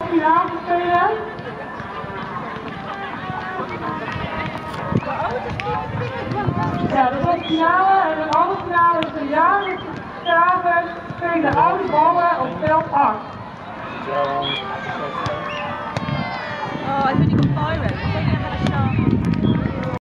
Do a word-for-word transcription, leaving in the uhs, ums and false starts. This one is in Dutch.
finale spelen. Ja, dat was de finale en een andere finale is de jaarlijkse staven tegen de oude ballen op veld acht. Oh, I think you got fire.